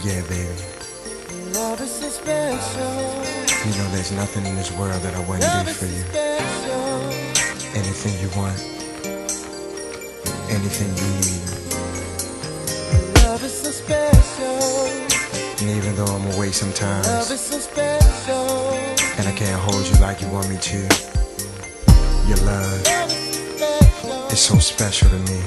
Yeah, baby. Love is so special. You know there's nothing in this world that I wouldn't Love do is for so you. special. Anything you want, anything you need. Love is so special. And even though I'm away Love sometimes, is so special. and I can't hold you like you want me to, your love Love is so special. is so special to me.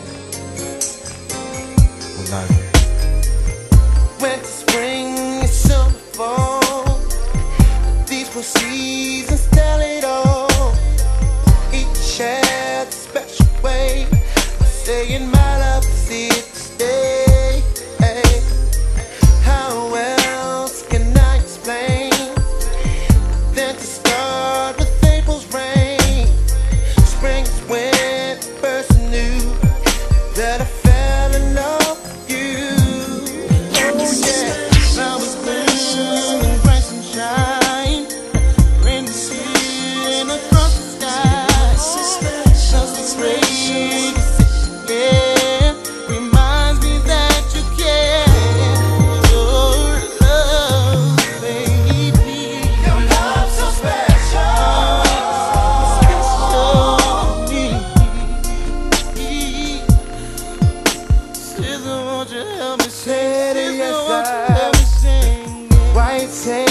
I love you. Winter, spring, and summer, fall. These four seasons tell it all. Each has a special way of saying my love is here to stay. Hey. How else can I explain than to start with April's rain? Spring is when the person knew that I fell in love with you. Oh yeah, flowers bloom in bright sunshine, rain is here and across the sky. Just the fragrance, yeah, reminds me that you care. Your love, baby, your love so special, special to me. Sister, won't you help me sing? Sister, won't you help me sing? Why you say